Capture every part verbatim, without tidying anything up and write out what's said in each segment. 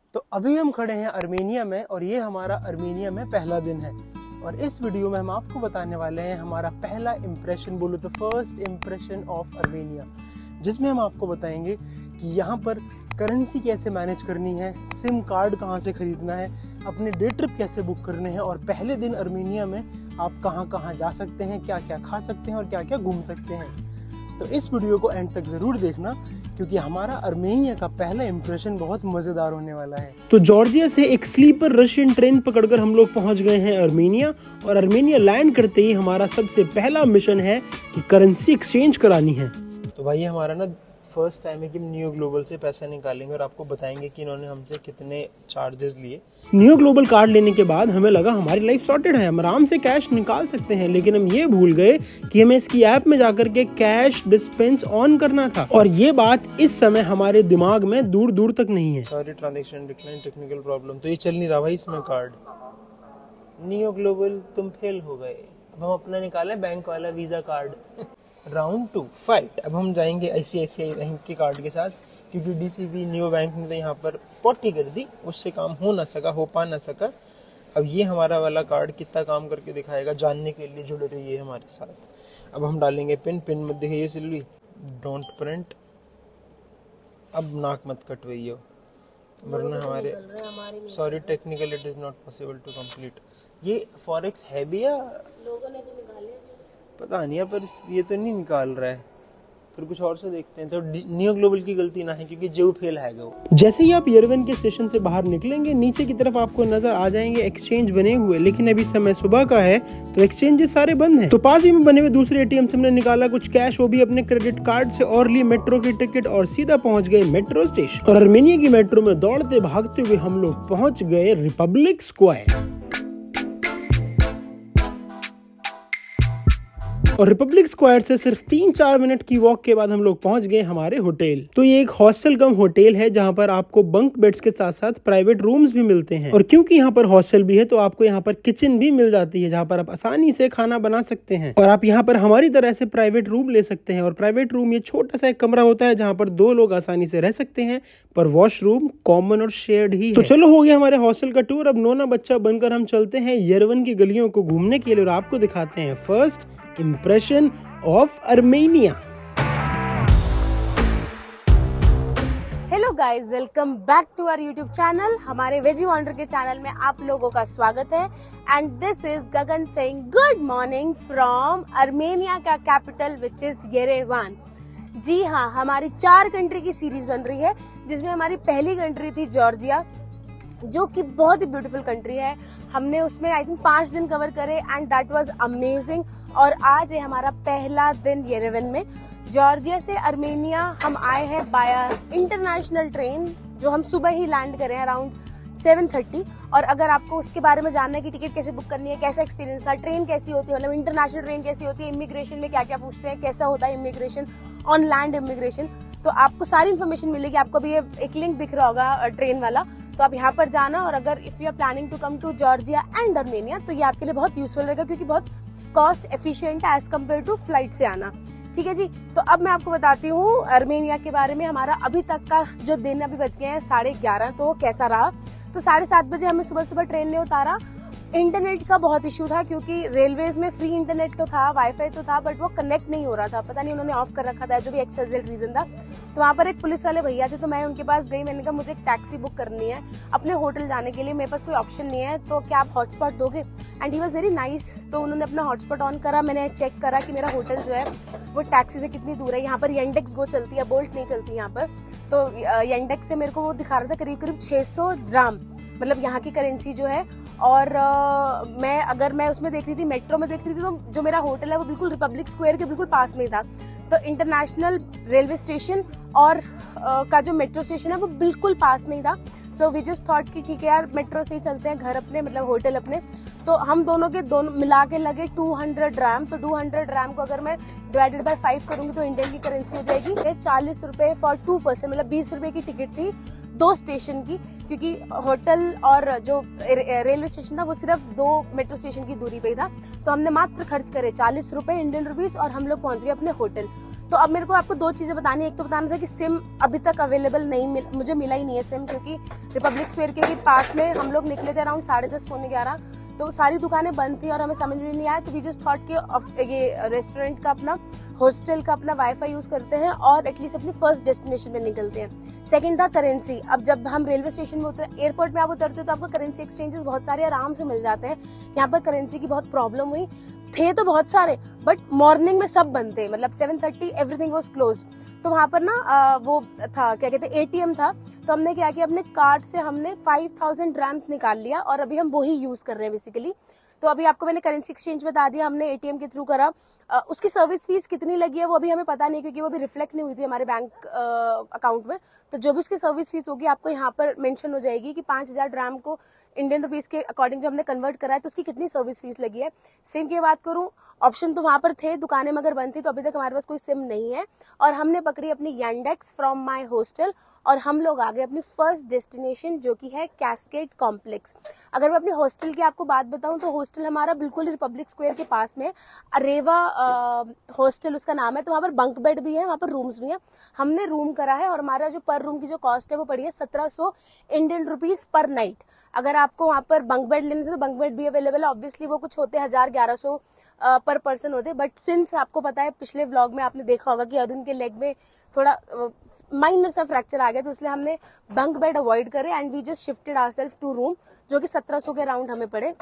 तो अभी हम खड़े हैं अर्मेनिया में और ये हमारा अर्मेनिया में पहला दिन है और इस वीडियो में हम आपको बताने वाले हैं हमारा पहला इम्प्रेशन, बोलो तो फर्स्ट इम्प्रेशन ऑफ अर्मेनिया, जिसमें हम आपको बताएंगे कि यहाँ पर करेंसी कैसे मैनेज करनी है, सिम कार्ड कहाँ से खरीदना है, अपने डे ट्रिप कैसे बुक करने हैं और पहले दिन अर्मेनिया में आप कहाँ कहाँ जा सकते हैं, क्या क्या खा सकते हैं और क्या क्या घूम सकते हैं। तो इस वीडियो को एंड तक ज़रूर देखना क्योंकि हमारा अर्मेनिया का पहला इंप्रेशन बहुत मज़ेदार होने वाला है। तो जॉर्जिया से एक स्लीपर रशियन ट्रेन पकड़कर हम लोग पहुंच गए हैं अर्मेनिया और अर्मेनिया लैंड करते ही हमारा सबसे पहला मिशन है कि करेंसी एक्सचेंज करानी है। तो भाई हमारा ना फर्स्ट टाइम है कि हम नियो ग्लोबल से पैसा निकालेंगे और आपको बताएंगे कि इन्होंने हमसे कितने चार्जेस लिए। नियो ग्लोबल कार्ड लेने के बाद हमें लगा हमारी लाइफ सॉर्टेड है, हम आराम से कैश निकाल सकते हैं, लेकिन हम ये भूल गए कि हमें इसकी ऐप में जाकर के कैश डिस्पेंस ऑन करना था और ये बात इस समय हमारे दिमाग में दूर दूर तक नहीं है। Sorry transaction decline, technical problem. तो ये चल नहीं रहा भाई इसमें कार्ड। नियो ग्लोबल तुम फेल हो गए। अब हम अपना निकाले बैंक वाला visa card. Round two fight. अब हम जाएंगे आईसीआईसीआई बैंक के कार्ड के साथ क्योंकि डीसीबी नियो बैंक ने तो यहाँ पर पॉटी कर दी, उससे काम हो ना सका, हो पा ना सका। अब ये हमारा वाला कार्ड कितना काम करके दिखाएगा जानने के लिए जुड़े रहिए हमारे साथ। अब हम डालेंगे पिन, पिन मत दिखाइए सिल्वी, डोंट प्रिंट। अब नाक मत कटवाइयो वरना हमारे sorry technical it is not possible to complete. ये फॉरेक्स है भी या लोगों ने भी निकाले पता नहीं है, पर ये तो नहीं निकाल रहा है, फिर कुछ और से देखते हैं। तो नियो ग्लोबल की गलती ना है क्योंकि जो फेल है वो। जैसे ही आप येरेवन के स्टेशन से बाहर निकलेंगे नीचे की तरफ आपको नजर आ जाएंगे एक्सचेंज बने हुए, लेकिन अभी समय सुबह का है तो एक्सचेंजेस सारे बंद हैं। तो पास ही में बने हुए दूसरे एटीएम से हमने निकाला कुछ कैश, वो भी अपने क्रेडिट कार्ड से, और ली मेट्रो की टिकट और सीधा पहुंच गए मेट्रो स्टेशन। और अर्मेनिया की मेट्रो में दौड़ते भागते हुए हम लोग पहुंच गए रिपब्लिक स्क्वायर। और रिपब्लिक स्क्वायर से सिर्फ तीन चार मिनट की वॉक के बाद हम लोग पहुंच गए हमारे होटल। तो ये एक हॉस्टल कम होटल है जहां पर आपको बंक बेड्स के साथ साथ प्राइवेट रूम्स भी मिलते हैं और क्योंकि यहाँ पर हॉस्टल भी है तो आपको यहाँ पर किचन भी मिल जाती है जहाँ पर आप आसानी से खाना बना सकते हैं और आप यहाँ पर हमारी तरह से प्राइवेट रूम ले सकते हैं। और प्राइवेट रूम ये छोटा सा एक कमरा होता है जहाँ पर दो लोग आसानी से रह सकते हैं, पर वॉशरूम कॉमन और शेयर्ड ही है। तो चलो हो गया हमारे हॉस्टल का टूर। अब नोना बच्चा बनकर हम चलते हैं येरेवन की गलियों को घूमने के लिए और आपको दिखाते हैं first Impression of Armenia. Hello guys, welcome back to our YouTube channel. हमारे वेजी वंडर के चैनल में आप लोगों का स्वागत है and this is Gagan Singh. Good morning from Armenia का कैपिटल विच इज येरेवन। जी हाँ, हमारी चार कंट्री की सीरीज बन रही है जिसमें हमारी पहली कंट्री थी जॉर्जिया, जो कि बहुत ही ब्यूटीफुल कंट्री है। हमने उसमें आई थिंक पांच दिन कवर करे एंड दैट वाज अमेजिंग। और आज है हमारा पहला दिन येरेवन में। जॉर्जिया से अर्मेनिया हम आए हैं बाया इंटरनेशनल ट्रेन, जो हम सुबह ही लैंड करें अराउंड सेवन थर्टी। और अगर आपको उसके बारे में जानना है कि टिकट कैसे बुक करनी है, कैसा एक्सपीरियंस था, ट्रेन कैसी होती है, मतलब इंटरनेशनल ट्रेन कैसी होती है, इमिग्रेशन में क्या क्या पूछते हैं, कैसा होता है इमिग्रेशन, ऑन लैंड इमिग्रेशन, तो आपको सारी इन्फॉर्मेशन मिलेगी। आपको अभी एक लिंक दिख रहा होगा ट्रेन वाला, तो आप यहाँ पर जाना। और अगर if you are planning to come to Georgia and Armenia तो ये आपके लिए बहुत यूजफुल रहेगा क्योंकि बहुत कॉस्ट एफिशिएंट है एज कम्पेयर टू फ्लाइट से आना। ठीक है जी, तो अब मैं आपको बताती हूँ अर्मेनिया के बारे में। हमारा अभी तक का जो दिन अभी बच गए हैं साढ़े ग्यारह, तो कैसा रहा। तो साढ़े सात बजे हमें सुबह सुबह ट्रेन ने उतारा। इंटरनेट का बहुत इशू था क्योंकि रेलवेज में फ्री इंटरनेट तो था, वाईफाई तो था, बट वो कनेक्ट नहीं हो रहा था, पता नहीं उन्होंने ऑफ कर रखा था, जो भी एक्सवाइजेड रीजन था। तो वहाँ पर एक पुलिस वाले भैया थे, तो मैं उनके पास गई। मैंने कहा मुझे एक टैक्सी बुक करनी है अपने होटल जाने के लिए, मेरे पास कोई ऑप्शन नहीं है, तो क्या आप हॉटस्पॉट दोगे। And he was very nice. तो उन्होंने अपना हॉटस्पॉट ऑन करा, मैंने चेक करा कि मेरा होटल जो है वो टैक्सी से कितनी दूर है। यहाँ पर येंडेक्स गो चलती है, बोल्ट नहीं चलती यहाँ पर। तो येंडेक्स से मेरे को वो दिखा रहा था करीब करीब छः सौ ड्राम, मतलब यहाँ की करेंसी जो है। और uh, मैं अगर मैं उसमें देख रही थी, मेट्रो में देख रही थी, तो जो मेरा होटल है वो बिल्कुल रिपब्लिक स्क्वायर के बिल्कुल पास में था। तो इंटरनेशनल रेलवे स्टेशन और uh, का जो मेट्रो स्टेशन है वो बिल्कुल पास में ही था। सो वी जस्ट थॉट कि ठीक है यार, मेट्रो से ही चलते हैं घर अपने, मतलब होटल अपने। तो हम दोनों के दोनों मिला के लगे टू हंड्रेड रैम। तो टू हंड्रेड रैम को अगर मैं डिवाइडेड बाय फाइव करूंगी तो इंडियन की करेंसी हो जाएगी चालीस रुपए फॉर टू पर्सन, मतलब बीस रुपए की टिकट थी दो स्टेशन की, क्योंकि होटल और जो रेलवे स्टेशन था वो सिर्फ दो मेट्रो स्टेशन की दूरी पे ही था। तो हमने मात्र खर्च करे चालीस रुपए इंडियन रुपीस और हम लोग पहुंच गए अपने होटल। तो अब मेरे को आपको दो चीजें बतानी है। एक तो बताना था कि सिम अभी तक अवेलेबल नहीं मिल, मुझे मिला ही नहीं है सिम, क्योंकि रिपब्लिक स्क्वायर के पास में हम लोग निकले थे अराउंड साढ़े दस पौने ग्यारह, तो सारी दुकानें बंद थी और हमें समझ में नहीं आया। तो वी जस्ट थॉट कि ये रेस्टोरेंट का अपना हॉस्टल का अपना वाईफाई यूज करते हैं और एटलीस्ट अपनी फर्स्ट डेस्टिनेशन पे निकलते हैं। सेकंड था करेंसी। अब जब हम रेलवे स्टेशन में उतरे, एयरपोर्ट में आप उतरते हो तो आपको करेंसी एक्सचेंजेस बहुत सारे आराम से मिल जाते हैं। यहाँ पर करेंसी की बहुत प्रॉब्लम हुई, थे तो बहुत सारे बट मॉर्निंग में सब बंद थे, मतलब seven thirty everything was close. तो वहां पर ना आ, वो था क्या कहते हैं एटीएम था। तो हमने क्या किया, अपने कार्ड से हमने फाइव थाउजेंड ड्राम्स निकाल लिया और अभी हम वही यूज कर रहे हैं बेसिकली। तो अभी आपको मैंने करेंसी एक्सचेंज बता दिया, हमने एटीएम के थ्रू करा। आ, उसकी सर्विस फीस कितनी लगी है वो अभी हमें पता नहीं, क्योंकि वो भी रिफ्लेक्ट नहीं हुई थी हमारे बैंक अकाउंट में। तो जो भी उसकी सर्विस फीस होगी आपको यहाँ पर मेंशन हो जाएगी कि पांच हजार ड्राम को इंडियन रुपीस के अकॉर्डिंग जो हमने कन्वर्ट करा है तो उसकी कितनी सर्विस फीस लगी है। सिम की बात करूं, ऑप्शन तो वहां पर थे, दुकानें मगर बंद थी, तो अभी तक हमारे पास कोई सिम नहीं है। और हमने पकड़ी अपनी यांडेक्स फ्रॉम माय हॉस्टल और हम लोग आ गए अपनी फर्स्ट डेस्टिनेशन जो कि है कैस्केड कॉम्प्लेक्स। अगर मैं अपनी हॉस्टल की आपको बात बताऊं तो हॉस्टल हमारा बिल्कुल रिपब्लिक स्क्वायर के पास में, अरेवा हॉस्टल उसका नाम है। तो वहाँ पर बंक बेड भी है, वहाँ पर रूम्स भी हैं। हमने रूम करा है और हमारा जो पर रूम की जो कॉस्ट है वो पड़ी है सत्रह सौ इंडियन रुपीज पर नाइट। अगर आपको वहाँ पर बंक बेड लेने थे तो बंक बेड भी अवेलेबल है। ऑब्वियसली वो कुछ होते हजार ग्यारह सौ पर पर्सन होते, बट सिंस आपको पता है पिछले व्लॉग में आपने देखा होगा कि अरुण के लेग में थोड़ा माइनर सा फ्रैक्चर आ गया, तो इसलिए हमने बंक बेड अवॉइड करे and we just shifted ourself to room जो कि सत्रह सौ के अराउंड हमें पड़े।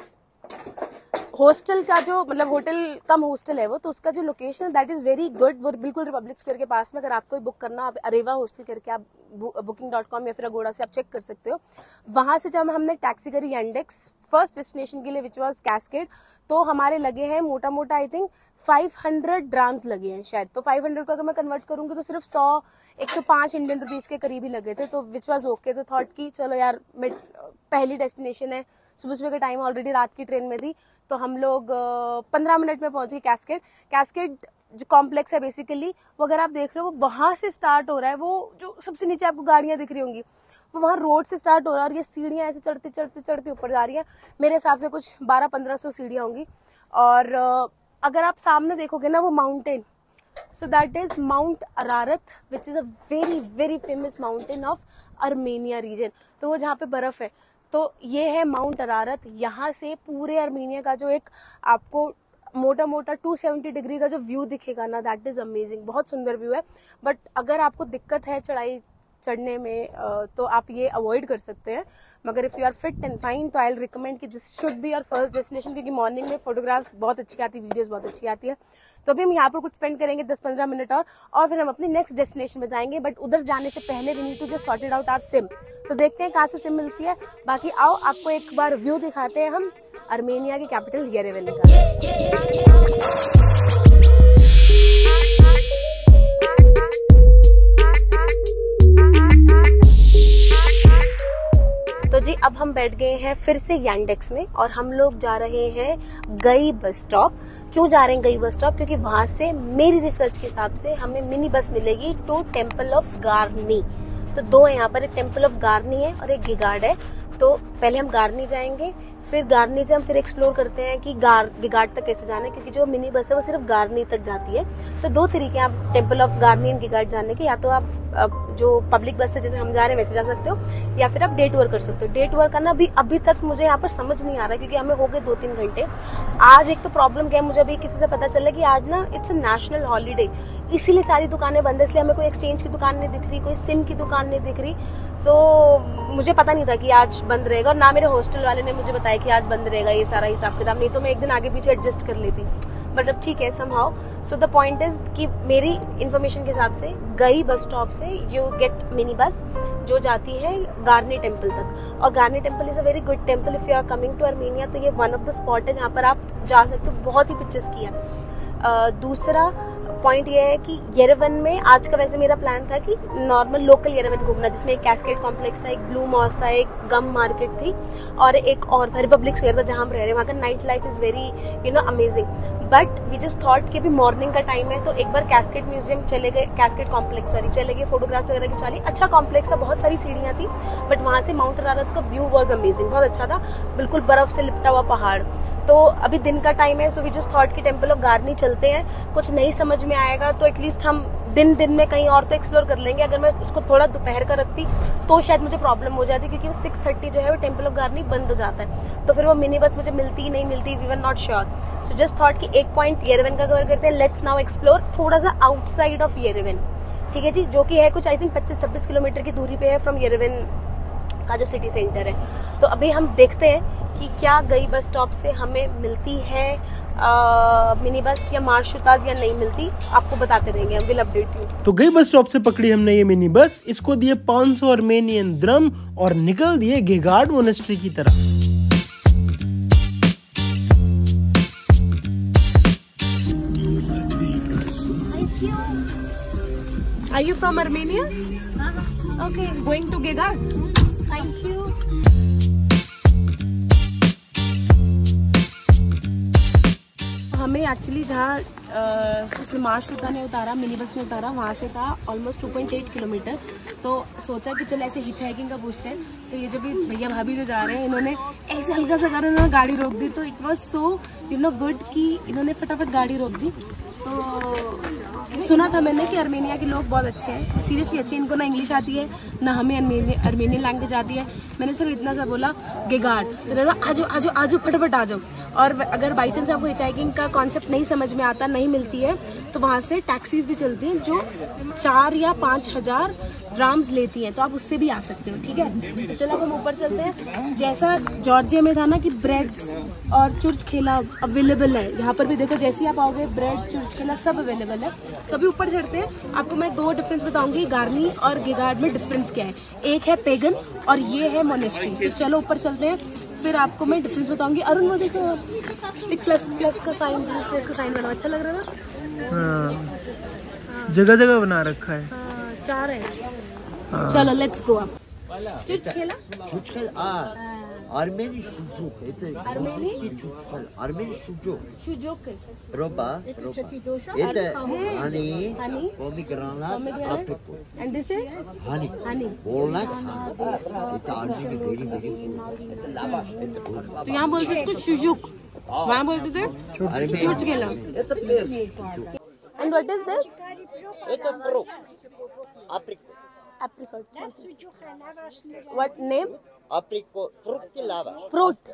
हॉस्टल का जो मतलब होटल कम हॉस्टल है वो, तो उसका जो लोकेशन है दैट इज वेरी गुड, वो बिल्कुल रिपब्लिक स्क्वायर के पास में। अगर आपको बुक करना आप अरेवा हॉस्टल करके आप बुकिंग डॉट कॉम या फिर अगोड़ा से आप चेक कर सकते हो। वहां से जब हमने टैक्सी करी यांडेक्स फर्स्ट डेस्टिनेशन के लिए विच वाज कैस्केड, तो हमारे लगे हैं मोटा मोटा I think five hundred drams लगे हैं शायद। तो फाइव हंड्रेड को अगर मैं कन्वर्ट करूंगी तो सिर्फ सौ एक सौ पांच इंडियन रुपीज के करीब ही लगे थे, तो विच वाज ओके। तो थॉट की चलो यार मैं पहली डेस्टिनेशन है, सुबह सुबह का टाइम, ऑलरेडी रात की ट्रेन में थी, तो हम लोग पंद्रह मिनट में पहुंच गए कैस्केड। कैस्केड जो कॉम्प्लेक्स है बेसिकली वो अगर आप देख रहे हो वो वहां से स्टार्ट हो रहा है, वो जो सबसे नीचे आपको गाड़ियां दिख रही होंगी वो वहाँ रोड से स्टार्ट हो रहा है और ये सीढ़ियां ऐसे चढ़ते चढ़ते चढ़ते ऊपर जा रही हैं। मेरे हिसाब से कुछ बारह पंद्रह सौ सीढ़ियां होंगी। और अगर आप सामने देखोगे ना वो mountain, so that is Mount Ararat which is a very very famous mountain of Armenia region. तो वो जहाँ पे बर्फ है, तो ये है माउंट अरारत। यहाँ से पूरे अर्मेनिया का जो एक आपको मोटा मोटा दो सौ सत्तर डिग्री का जो व्यू दिखेगा ना, दैट इज अमेजिंग, बहुत सुंदर व्यू है। बट अगर आपको दिक्कत है चढ़ाई चढ़ने में तो आप ये अवॉइड कर सकते हैं, मगर if you are fit and fine तो आई विल रिकमेंड कि this should be your first destination, क्योंकि मॉर्निंग में फोटोग्राफ्स बहुत अच्छी आती है, वीडियोस बहुत अच्छी आती है। तो अभी हम यहाँ पर कुछ स्पेंड करेंगे दस पंद्रह मिनट और और फिर हम अपनी नेक्स्ट डेस्टिनेशन में जाएंगे। बट उधर जाने से पहले we need to just sorted out our sim. तो देखते हैं कहाँ से सिम मिलती है। बाकी आओ आपको एक बार व्यू दिखाते हैं हम अर्मेनिया की कैपिटल येरेवन का। तो जी अब हम बैठ गए हैं फिर से यांडेक्स में और हम लोग जा रहे हैं गई बस स्टॉप। क्यों जा रहे हैं गई बस स्टॉप? क्योंकि वहां से मेरी रिसर्च के हिसाब से हमें मिनी बस मिलेगी टू टेम्पल ऑफ गार्नी। तो दो है यहाँ पर, एक टेम्पल ऑफ गार्नी है और एक गिगार्ड है। तो पहले हम गार्नी जाएंगे, फिर गार्नी से हम फिर एक्सप्लोर करते हैं कि गार गिगार्ड तक कैसे जाना है, क्योंकि जो मिनी बस है वो सिर्फ गार्नी तक जाती है। तो दो तरीके हैं आप temple of Garni and Geghard जाने के, या तो आप जो पब्लिक बस से जैसे हम जा रहे हैं वैसे जा सकते हो, या फिर आप डे टूर कर सकते हो। डे टूर करना भी अभी तक मुझे यहाँ पर समझ नहीं आ रहा है, क्योंकि हमें हो गए दो तीन घंटे। आज एक तो प्रॉब्लम क्या है, मुझे अभी किसी से पता चला कि आज ना इट्स अ नेशनल हॉलीडे, इसीलिए सारी दुकानें बंद है। इसलिए हमें कोई एक्सचेंज की दुकान नहीं दिख रही, कोई सिम की दुकान नहीं दिख रही। तो मुझे पता नहीं था कि आज बंद रहेगा, और ना मेरे हॉस्टल वाले ने मुझे बताया कि आज बंद रहेगा ये सारा हिसाब किताब। नहीं तो मैं एक दिन आगे पीछे एडजस्ट कर लेती, बट अब ठीक है somehow. So the point is कि मेरी इन्फॉर्मेशन के हिसाब से गई बस स्टॉप से यू गेट मिनी बस जो जाती है गार्नी टेम्पल तक। और Garni temple is a very good temple if you are coming to Armenia. तो ये वन ऑफ द स्पॉट है जहाँ पर आप जा सकते हो, बहुत ही पिक्चर्स की है। Uh, दूसरा पॉइंट ये है कि येरेवन में आज का वैसे मेरा प्लान था कि नॉर्मल लोकल येरेवन घूमना, जिसमें एक कैस्केड कॉम्प्लेक्स था, एक ब्लू मॉस था, एक गम मार्केट थी और एक और था रिपब्लिक स्क्वायर था जहाँ हम रह रहे हैं। वहाँ का night life is very you know amazing. But we just thought कि अभी मॉर्निंग का टाइम है तो एक बार कैस्केड म्यूजियम चले गए, कैस्केड कॉम्प्लेक्स सॉरी चले गए, फोटोग्राफ्स वगैरह खिंचा ली। अच्छा कॉम्प्लेक्स है, बहुत सारी सीढ़ियाँ थी, बट वहाँ से माउंट अरारत का व्यू वॉज अमेजिंग, बहुत अच्छा था, बिल्कुल बर्फ से लिपटा हुआ पहाड़। तो अभी दिन का टाइम है, सो वी जस्ट थॉट कि टेम्पल ऑफ गार्नी चलते हैं। कुछ नहीं समझ में आएगा तो एटलीस्ट हम दिन दिन में कहीं और तो एक्सप्लोर कर लेंगे। अगर मैं उसको थोड़ा दोपहर का रखती तो शायद मुझे प्रॉब्लम हो जाती, क्योंकि वो सिक्स थर्टी जो है वो टेम्पल ऑफ गार्नी बंद हो जाता है, तो फिर वो मिनी बस मुझे मिलती ही नहीं मिलती, we were not sure. So just thought कि एक पॉइंट येरेवन का कवर करते हैं, लेट्स नाउ एक्सप्लोर थोड़ा सा आउटसाइड ऑफ येरेवन, ठीक है जी, जो कि है कुछ आई थिंक पच्चीस छब्बीस किलोमीटर की दूरी पे है फ्रॉम येरेवन का जो सिटी सेंटर है। तो अभी हम देखते हैं कि क्या गई बस स्टॉप से हमें मिलती है आ, मिनी बस या मार्शुताज या नहीं मिलती, आपको बताते रहेंगे, हम विल अपडेट यू। तो गई बस स्टॉप से पकड़ी हमने ये मिनी बस, इसको दिए पाँच सौ अर्मेनियन द्रम और निकल दिए गेगार्ड मोनेस्ट्री की तरफ। Are you from Armenia? Uh-huh. Okay, going to Gegard. Thank you. हमें एक्चुअली जहाँ उसने मार्शरुता ने उतारा, मिनी बस ने उतारा, वहाँ से था almost two point eight kilometre. तो सोचा कि चल ऐसे हिच हाइकिंग का पूछते हैं। तो ये जो भी भैया भाभी जो जा रहे हैं, इन्होंने ऐसे हल्का सा कारण इन्होंने गाड़ी रोक दी, तो it was so you know good कि इन्होंने फटाफट गाड़ी रोक दी। तो सुना था मैंने कि अर्मेनिया के लोग बहुत अच्छे हैं, सीरियसली अच्छे, इनको ना इंग्लिश आती है ना हमें अर्मेनियन लैंग्वेज आती है। मैंने सिर्फ इतना सा बोला गेगार्ड, तो आजो आजो आजो फटाफट आ जाओ। और अगर बाई चांस आपको हिचहाइकिंग का कॉन्सेप्ट नहीं समझ में आता, नहीं मिलती है, तो वहाँ से टैक्सीज भी चलती हैं जो चार या पाँच हजार ग्राम्स लेती हैं, तो आप उससे भी आ सकते हो, ठीक है। तो चलो हम ऊपर चलते हैं। जैसा जॉर्जिया में था ना कि ब्रेड्स और चुर्चखेला अवेलेबल है, यहाँ पर भी देखो, जैसे ही आप आओगे ब्रेड चुर्चखेला सब अवेलेबल है। तो अभी ऊपर चढ़ते हैं, आपको मैं दो डिफरेंस बताऊंगी, गार्नी और गेगार्ड में डिफरेंस क्या है। एक है पेगन और ये है मोनेस्ट्री। तो चलो ऊपर चलते हैं, फिर आपको मैं डिफरेंस बताऊंगी। अरुण वो देखो एक प्लस प्लस का साइन, प्लस का साइन बना, अच्छा लग रहा है ना। हाँ, जगह जगह बना रखा है। हाँ, चार है। हाँ। चलो let's go up. Churchkhela churchkhela Armeni sucuk. Armeni? Armeni sucuk. Sucuk. Roba. Roba. Это honey. Honey. Pomegranate. Apricot. And this is? Honey. Honey. Walnut. Это Armeni very very good. Это lavash. तो यहाँ बोलते थे इसको सुजुक, वहाँ बोलते थे चुर्चखेला। And what is this? Это fruit. Apricot. Apricot. What name? Apricot. Fruit के lavash. Fruit.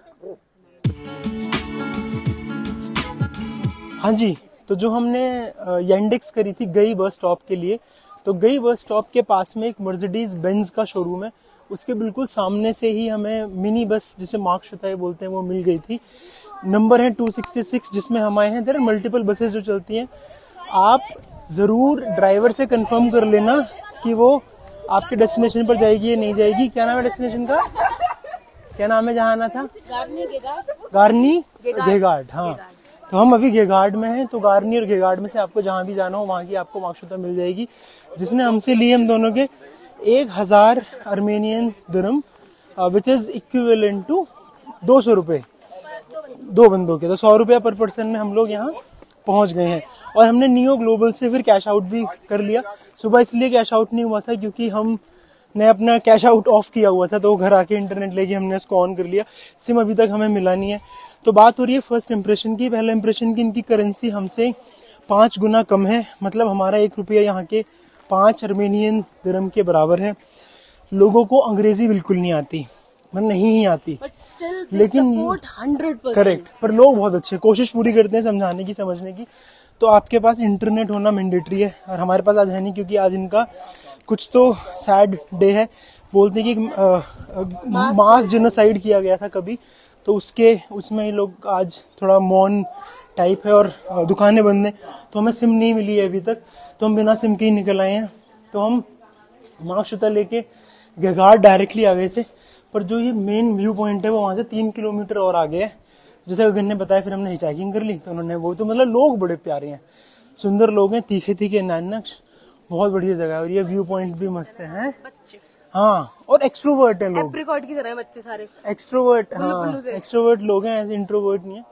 हाँ जी, तो जो हमने यंडेक्स करी थी गई बस स्टॉप के लिए, तो गई बस स्टॉप के पास में एक मर्सिडीज बेंज का शोरूम है, उसके बिल्कुल सामने से ही हमें मिनी बस जिसे मार्शरुता बोलते हैं वो मिल गई थी। नंबर है टू सिक्सटी सिक्स, जिसमें हम आए हैं। देयर आर मल्टीपल बसेस जो चलती हैं, आप ज़रूर ड्राइवर से कंफर्म कर लेना कि वो आपके डेस्टिनेशन पर जाएगी या नहीं जाएगी। क्या नाम है डेस्टिनेशन का, क्या नाम है जहाँ आना था? गार्नी गेगार्ड। गार्नी गेगार्ड, हाँ। तो हम अभी गेगार्ड में हैं, तो गार्नी और गेगार्ड में से आपको जहाँ भी जाना हो वहाँ की आपको मार्शरुता मिल जाएगी, जिसने हमसे लिए हम दोनों के एक हजार अर्मेनियन दिरहम, विच इज इक्विवेलेंट टू दो सौ रुपए दो बंदों के। तो सौ रुपया पर पर्सन में हम लोग यहाँ पहुंच गए हैं। और हमने नियो ग्लोबल से फिर कैश आउट भी कर लिया। सुबह इसलिए कैश आउट नहीं हुआ था क्योंकि हमने अपना कैश आउट ऑफ किया हुआ था, तो घर आके इंटरनेट लेके हमने उसको ऑन कर लिया। सिम अभी तक हमें मिला नहीं है। तो बात हो रही है फर्स्ट इंप्रेशन की। पहला इंप्रेशन की, इनकी करेंसी हमसे पांच गुना कम है, मतलब हमारा एक रुपया यहाँ के पांच अर्मेनियन दिरहम के बराबर है। लोगों को अंग्रेजी बिल्कुल नहीं आती, मतलब नहीं ही आती, लेकिन हंड्रेड परसेंट करेक्ट, पर लोग बहुत अच्छे, कोशिश पूरी करते हैं समझाने की, समझने की। तो आपके पास इंटरनेट होना मैंडेटरी है, और हमारे पास आज है नहीं क्योंकि आज इनका कुछ तो सैड डे है। बोलते हैं कि मास जेनोसाइड किया गया था कभी, तो उसके उसमें लोग आज थोड़ा मौन टाइप है और दुकानें बंद हैं। तो हमें सिम नहीं मिली है अभी तक, तो हम बिना सिम के ही निकल आए हैं। तो हम मार्शरुता लेके गेगार्ड डायरेक्टली आ गए थे, पर जो ये मेन व्यू पॉइंट है वो वहाँ से तीन किलोमीटर और आगे है। जैसे गगन ने बताया, फिर हमने हिचहाइकिंग कर ली। तो उन्होंने वो, तो मतलब लोग बड़े प्यारे हैं, सुंदर लोग हैं, तीखे तीखे नैनक्श, बहुत बढ़िया जगह है। और ये व्यू पॉइंट भी मस्त है। हाँ, और एक्सट्रोवर्ट है लोग, एप्रिकॉट की तरह है बच्चे सारे, एक्सट्रोवर्ट, हाँ एक्सट्रोवर्ट लोग हैं, ऐसे इंट्रोवर्ट नहीं है।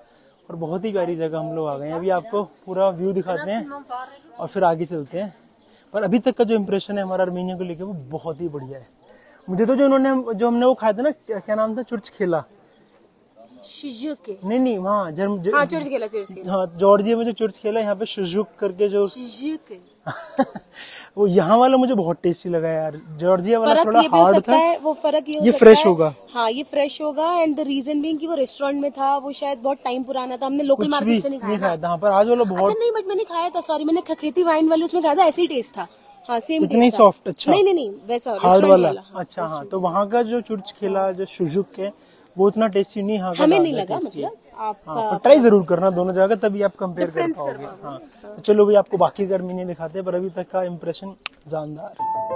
और बहुत ही प्यारी जगह हम लोग आ गए हैं। अभी आपको पूरा व्यू दिखाते हैं और फिर आगे चलते हैं। पर अभी तक का जो इम्प्रेशन है हमारा आर्मेनिया को लेके वो बहुत ही बढ़िया है। मुझे तो जो उन्होंने जो हमने वो खाया था ना, क्या नाम था, चुर्च खेला, शिजुके, नहीं नहीं वहाँ जर्म ज... हाँ चुर्च खेला, चुर्च खेला, हाँ जॉर्जिया में जो चुर्च खेला, यहाँ पे शिजुक करके जो शिजुके वो यहाँ वाला मुझे बहुत टेस्टी लगा यार। जॉर्जिया वाला थोड़ा ये भी हो हार्ड सकता था, है, वो फर्क ये हो ये सकता फ्रेश है, होगा। हाँ ये फ्रेश होगा। एंड द रीजन बीइंग कि वो रेस्टोरेंट में था, वो शायद बहुत टाइम पुराना था, हमने लोकल कुछ भी मार्केट से नहीं नहीं खाया खाया था। हाँ, पर आज वाला बहुत अच्छा नहीं, बट मैंने खाया था, सॉरी, मैंने खखेती वाइन वाले उसमें खाया था, ऐसे ही टेस्ट था, हाँ सेम इतनी टेस्ट था। सॉफ्ट, अच्छा नहीं नहीं नहीं वैसा हार्ड रेस्टोरेंट वाला, वाला, हाँ, अच्छा हाँ। तो वहाँ का जो चुर्च खेला जो शुजुक के वो उतना टेस्टी नहीं, यहाँ का हमें ज्यादा नहीं लगा, tasty है। मतलब आपका हाँ, पर ट्राई जरूर करना दोनों जगह, तभी आप कंपेयर कर Difference कर पाओगे। पाओगे। हाँ, तो चलो भाई आपको बाकी का आर्मेनिया दिखाते हैं, पर अभी तक का इम्प्रेशन जानदार।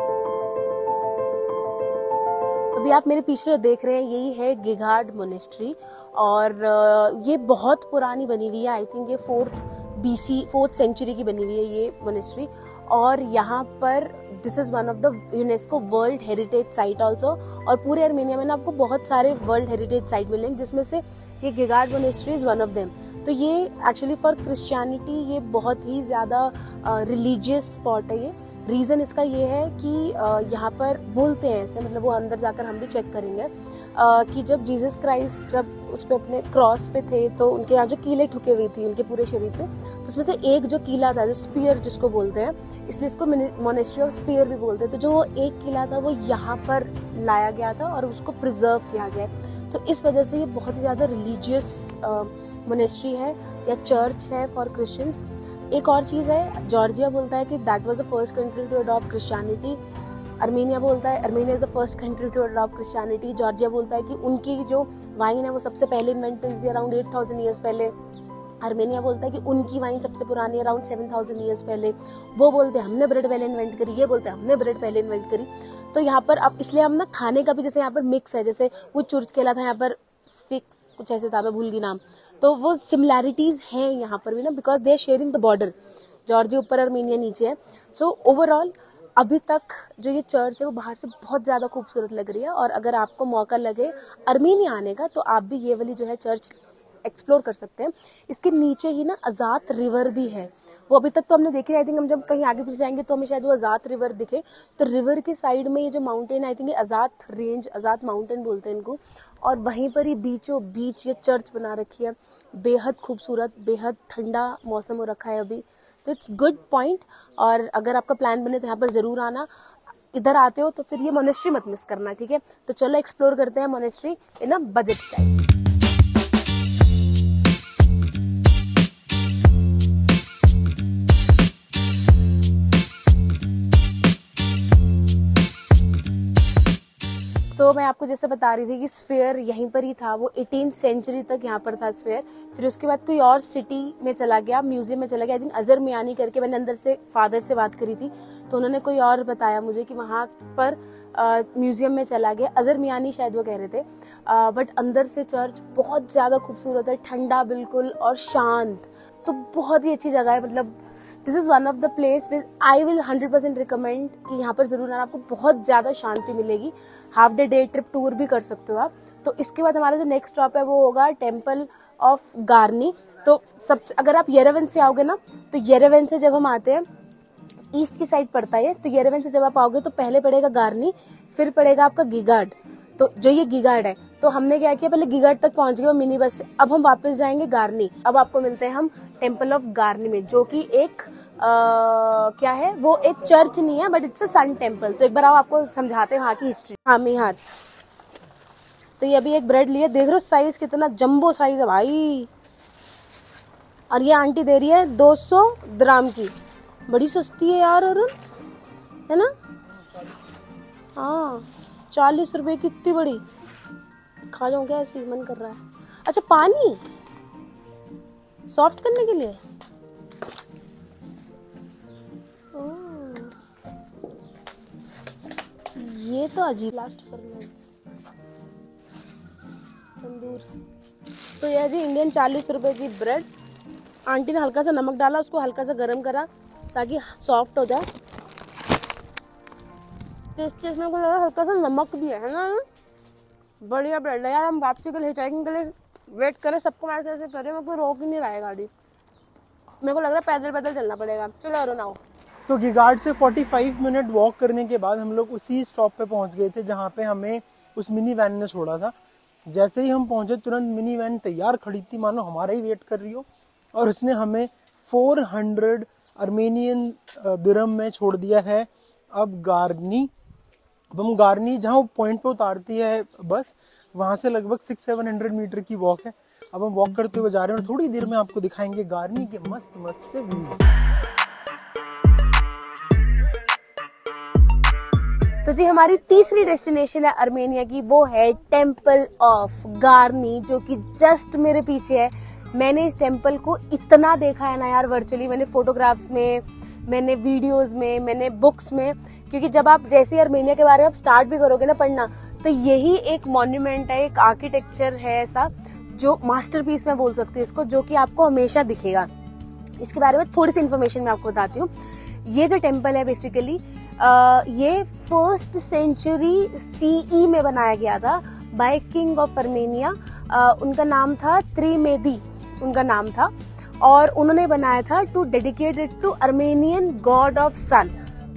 अभी आप मेरे पीछे जो देख रहे हैं यही है गिगार्ड मोनेस्ट्री, और अ, ये बहुत पुरानी बनी हुई है। आई थिंक ये फोर्थ बीसी फोर्थ सेंचुरी की बनी हुई है ये मोनेस्ट्री। और यहाँ पर this is one of the UNESCO world heritage site also. और पूरे आर्मेनिया में ना आपको बहुत सारे वर्ल्ड हेरिटेज साइट मिलेंगे, जिसमें से ये Geghard monastery is one of them. तो ये एक्चुअली फॉर क्रिश्चियनिटी ये बहुत ही ज़्यादा रिलीजियस स्पॉट है ये। रीज़न इसका ये है कि uh, यहाँ पर बोलते हैं ऐसे, मतलब वो अंदर जाकर हम भी चेक करेंगे uh, कि जब जीसस क्राइस्ट जब उस पे अपने क्रॉस पे थे तो उनके यहाँ जो कीलें ठुके हुई थी उनके पूरे शरीर पे, तो उसमें से एक जो कीला था, जो स्पीयर जिसको बोलते हैं, इसलिए इसको मोनेस्ट्री ऑफ स्पीयर भी बोलते हैं। तो जो वो एक किला था वो यहाँ पर लाया गया था और उसको प्रिजर्व किया गया है। तो इस वजह से ये बहुत ही ज़्यादा रिलीजियस मोनेस्ट्री है या चर्च है फॉर क्रिश्चियंस। एक और चीज़ है, जॉर्जिया बोलता है कि that was the first country to adopt Christianity. Armenia बोलता है Armenia is the first country to adopt Christianity. Georgia बोलता है कि उनकी जो वाइन है वो सबसे पहले इन्वेंट हुई थी अराउंड एट थाउजेंड ईयर्स पहले। आर्मेनिया बोलता है कि उनकी वाइन सबसे पुरानी है अराउंड सेवन थाउजेंड ईयर्स पहले। वो बोलते हैं हमने ब्रेड पहले इन्वेंट करी, ये बोलते हैं हमने ब्रेड पहले इन्वेंट करी। तो यहाँ पर अब इसलिए हम ना खाने का भी जैसे यहाँ पर मिक्स है, जैसे वो चुर्च केला था, यहाँ पर स्फिक्स कुछ ऐसे था, मैं भूल गई नाम। तो वो सिमिलैरिटीज हैं यहाँ पर भी ना, because they are sharing the border. Georgia ऊपर आर्मेनिया नीचे है। सो ओवरऑल अभी तक जो ये चर्च है वो बाहर से बहुत ज़्यादा खूबसूरत लग रही है। और अगर आपको मौका लगे आर्मेनिया आने का तो आप भी ये वाली जो है चर्च एक्सप्लोर कर सकते हैं। इसके नीचे ही ना अजात रिवर भी है, वो अभी तक तो हमने देखी। आई थिंक हम जब कहीं आगे पीछे जाएंगे तो हमें शायद वो अजात रिवर दिखे। तो रिवर के साइड में ये जो माउंटेन, आई थिंक ये अजात रेंज, अजात माउंटेन बोलते हैं इनको, और वहीं पर ही बीचों बीच ये चर्च बना रखी है। बेहद खूबसूरत, बेहद ठंडा मौसम हो रखा है अभी, तो इट्स गुड पॉइंट। और अगर आपका प्लान बने तो यहाँ पर ज़रूर आना। इधर आते हो तो फिर ये मोनेस्ट्री मत मिस करना, ठीक है? तो चलो एक्सप्लोर करते हैं monastery in a budget style. तो मैं आपको जैसे बता रही थी कि स्फेयर यहीं पर ही था, वो एटीन्थ सेंचुरी तक यहाँ पर था स्फेयर। फिर उसके बाद कोई और सिटी में चला गया, म्यूजियम में चला गया। आई थिंक अजर मियानी करके, मैंने अंदर से फादर से बात करी थी तो उन्होंने कोई और बताया मुझे कि वहाँ पर म्यूजियम में चला गया। अजर मियानी शायद वो कह रहे थे। बट अंदर से चर्च बहुत ज़्यादा खूबसूरत है, ठंडा बिल्कुल और शांत। तो बहुत ही अच्छी जगह है। मतलब this is one of the place with I will hundred percent recommend कि यहाँ पर ज़रूर आना, आपको बहुत ज़्यादा शांति मिलेगी। Half day day trip tour भी कर सकते हो आप। तो इसके बाद हमारा जो नेक्स्ट स्टॉप है वो होगा टेम्पल ऑफ गार्नी। तो सब अगर आप येरेवन से आओगे ना, तो येरेवन से जब हम आते हैं, ईस्ट की साइड पड़ता है, तो येरेवन से जब आप आओगे तो पहले पड़ेगा गार्नी, फिर पड़ेगा आपका गिगार्ड। तो जो ये गिगार्ड है, तो हमने क्या किया, पहले गिगार्ड तक पहुंच गए वो मिनी बस से। अब हम वापस जाएंगे गार्नी। अब आपको मिलते हैं हम टेम्पल ऑफ गार्नी में, जो कि एक आ, क्या है, वो एक चर्च नहीं है but it's a sun temple. तो एक बार आओ आपको समझाते हैं वहाँ की हिस्ट्री। हाँ मी हाथ। तो ये अभी एक ब्रेड लिया, देख रहे हो साइज कितना जंबो साइज है भाई। और ये आंटी दे रही है दो सौ ग्राम की, बड़ी सस्ती है यार, और है ना? हाँ चालीस रुपए की, इतनी बड़ी। खा जाऊं क्या, ऐसे मन कर रहा है। अच्छा पानी सॉफ्ट करने के लिए। ये तो अजीब लास्ट फर्मेंट्स तंदूर। तो यह जी इंडियन चालीस रुपए की ब्रेड। आंटी ने हल्का सा नमक डाला, उसको हल्का सा गर्म करा ताकि सॉफ्ट हो जाए। टेस्टी इसमें कुछ हल्का सा नमक भी है ना। बढ़िया ब्रेड है यार। हम वापसी के लिए हिचाइकिंग के लिए वेट करें, सबको ऐसे ऐसे करें, मेरे को रोक ही नहीं रहा है गाड़ी। मेरे को लग रहा है पैदल पैदल चलना पड़ेगा। चलो अरुण आओ। तो गिगार्ड से पैंतालीस मिनट वॉक करने के बाद हम लोग उसी स्टॉप पे पहुंच गए थे जहाँ पे हमें उस मिनी वैन ने छोड़ा था। जैसे ही हम पहुंचे तुरंत मिनी वैन तैयार खड़ी थी, मानो हमारा ही वेट कर रही हो, और उसने हमें चार सौ अर्मेनियन दिरहम में छोड़ दिया है। अब गार्नी अब हम गार्नी जहाँ पॉइंट पे उतारती है बस, वहाँ से लगभग सिक्स सेवन हंड्रेड मीटर की वॉक है। अब हम वॉक करते हुए जा रहे हैं और थोड़ी देर में आपको दिखाएंगे गार्नी के मस्त मस्त से व्यूज। तो जी हमारी तीसरी डेस्टिनेशन है अर्मेनिया की, वो है टेम्पल ऑफ गार्नी, जो कि जस्ट मेरे पीछे है। मैंने इस टेम्पल को इतना देखा है ना यार, वर्चुअली मैंने फोटोग्राफ्स में, मैंने वीडियोस में, मैंने बुक्स में, क्योंकि जब आप जैसे अर्मेनिया के बारे में आप स्टार्ट भी करोगे ना पढ़ना, तो यही एक मॉन्यूमेंट है, एक आर्किटेक्चर है ऐसा जो मास्टरपीस मैं बोल सकती हूँ इसको, जो कि आपको हमेशा दिखेगा। इसके बारे में थोड़ी सी इन्फॉर्मेशन मैं आपको बताती हूँ। ये जो टेम्पल है बेसिकली ये फर्स्ट सेंचुरी सीई में बनाया गया था बाय किंग ऑफ अर्मेनिया। उनका नाम था त्रिमेदी, उनका नाम था, और उन्होंने बनाया था to dedicate it to Armenian god of sun,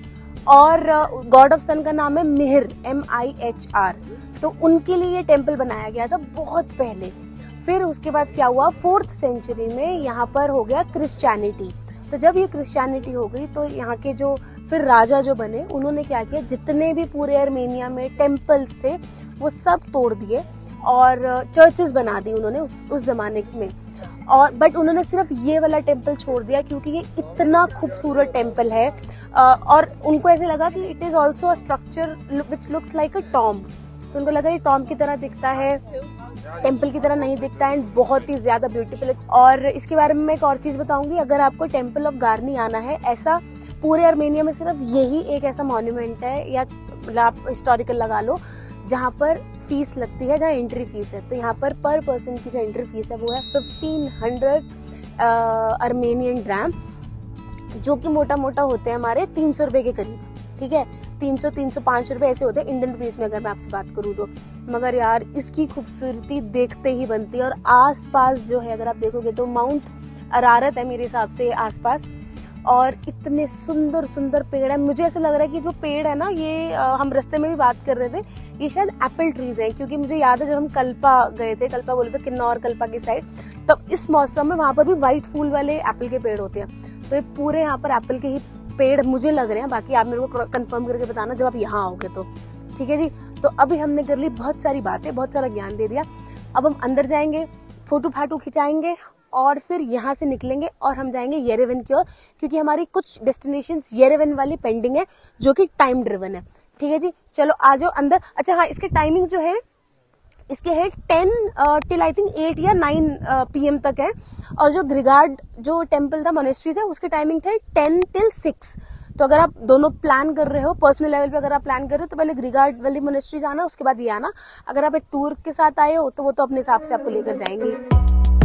और गॉड ऑफ सन का नाम है Mihr, M I H R. तो उनके लिए ये टेम्पल बनाया गया था बहुत पहले। फिर उसके बाद क्या हुआ, फोर्थ सेंचुरी में यहाँ पर हो गया क्रिश्चियनिटी। तो जब ये क्रिश्चियनिटी हो गई तो यहाँ के जो फिर राजा जो बने, उन्होंने क्या किया, जितने भी पूरे अर्मेनिया में टेम्पल्स थे वो सब तोड़ दिए और चर्चेस बना दी उन्होंने उस उस जमाने में। और बट उन्होंने सिर्फ ये वाला टेम्पल छोड़ दिया क्योंकि ये इतना खूबसूरत टेम्पल है, और उनको ऐसे लगा कि it is also a structure which looks like a tomb. तो उनको लगा ये टॉम्ब की तरह दिखता है, टेम्पल की तरह नहीं दिखता है, बहुत ही ज्यादा ब्यूटीफुल है। और इसके बारे में मैं एक और चीज बताऊंगी, अगर आपको टेम्पल ऑफ गार्नी आना है, ऐसा पूरे अर्मेनिया में सिर्फ यही एक ऐसा मॉन्यूमेंट है, या आप हिस्टोरिकल लगा लो, जहाँ पर फीस लगती है, जहाँ एंट्री फीस है। तो यहाँ पर पर पर्सन की जो एंट्री फीस है वो है फिफ्टीन हंड्रेड अर्मेनियन ड्राम, जो कि मोटा मोटा होते हैं हमारे तीन सौ रुपए के करीब। ठीक है, तीन सौ तीन सौ पाँच रुपए ऐसे होते हैं इंडियन रुपीस में अगर मैं आपसे बात करूँ तो। मगर यार इसकी खूबसूरती देखते ही बनती है। और आसपास जो है अगर आप देखोगे तो माउंट अरारत है मेरे हिसाब से आसपास, और इतने सुंदर सुंदर पेड़ है। मुझे ऐसा लग रहा है कि जो पेड़ है ना, ये आ, हम रास्ते में भी बात कर रहे थे, ये शायद एप्पल ट्रीज हैं, क्योंकि मुझे याद है जब हम कल्पा गए थे, कल्पा बोले तो किन्नौर कल्पा की साइड, तब इस मौसम में वहां पर भी व्हाइट फूल वाले एप्पल के पेड़ होते हैं। तो ये पूरे यहाँ पर एप्पल के ही पेड़ मुझे लग रहे हैं, बाकी आप मेरे को कंफर्म करके बताना जब आप यहाँ आओगे तो। ठीक है जी, तो अभी हमने कर ली बहुत सारी बातें, बहुत सारा ज्ञान दे दिया। अब हम अंदर जाएंगे, फोटो फाटो खिंचाएंगे, और फिर यहाँ से निकलेंगे और हम जाएंगे येरेवन की ओर, क्योंकि हमारी कुछ डेस्टिनेशंस येरेवन वाली पेंडिंग है जो कि टाइम ड्रिवन है। ठीक है जी, चलो आ जाओ अंदर। अच्छा हाँ, इसके टाइमिंग जो है इसके है ten till I think eight या नाइन पीएम तक है, और जो ग्रिगार्ड जो टेम्पल था, मोनेस्ट्री था, उसके टाइमिंग थे टेन टिल सिक्स। तो अगर आप दोनों प्लान कर रहे हो पर्सनल लेवल पे, अगर आप प्लान कर रहे हो तो पहले ग्रिगार्ड वाली मोनेस्ट्री जाना, उसके बाद ये आना। अगर आप एक टूर के साथ आए हो तो वो तो अपने हिसाब से आपको लेकर जाएंगे।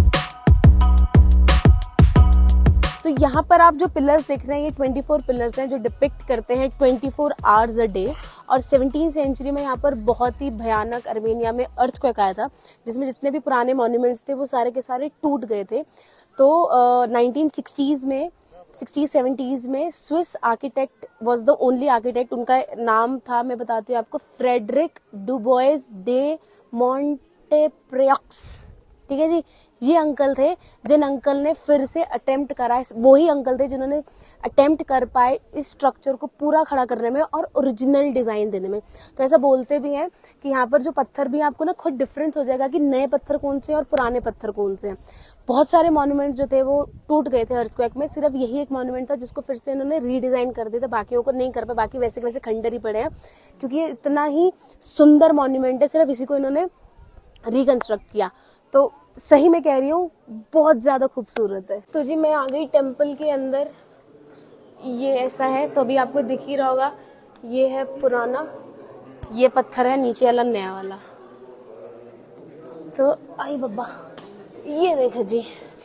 तो यहाँ पर आप जो पिलर्स देख रहे हैं, ये चौबीस पिलर्स हैं जो डिपिक्ट करते हैं चौबीस आवर्स अ डे। और सेवनटीन सेंचुरी में यहाँ पर बहुत ही भयानक अर्मेनिया में अर्थक्वेक आया था, जिसमें जितने भी पुराने मॉन्यूमेंट्स थे वो सारे के सारे टूट गए थे। तो नाइनटीन सिक्सटीज़ में सिक्सटीज़ सेवेंटीज़ में Swiss architect was the only architect, उनका नाम था, मैं बताती हूँ आपको, फ्रेडरिक डुबोइस डे मॉन्टेप्रियक्स। ठीक है जी, ये अंकल थे जिन अंकल ने फिर से अटेम्प्ट करा, वही अंकल थे जिन्होंने अटेम्प्ट कर पाए इस स्ट्रक्चर को पूरा खड़ा करने में और ओरिजिनल डिजाइन देने में। तो ऐसा बोलते भी हैं कि यहाँ पर जो पत्थर भी आपको ना खुद डिफरेंस हो जाएगा कि नए पत्थर कौन से हैं और पुराने पत्थर कौन से हैं। बहुत सारे मॉन्यूमेंट्स जो थे वो टूट गए थे अर्थक्वेक में, सिर्फ यही एक मॉन्यूमेंट था जिसको फिर से इन्होंने रीडिजाइन कर दिया था, बाकियों को नहीं कर पाए, बाकी वैसे के वैसे खंडर ही पड़े हैं, क्योंकि ये इतना ही सुंदर मॉन्यूमेंट है, सिर्फ इसी को इन्होंने रिकंस्ट्रक्ट किया। तो सही में कह रही हूँ, बहुत ज्यादा खूबसूरत है। तो जी मैं आ गई टेम्पल के अंदर, ये ऐसा है, तो अभी आपको दिख ही रहा होगा, ये है पुराना, ये पत्थर है, नीचे वाला नया वाला। तो आई बाबा, ये देखो जी,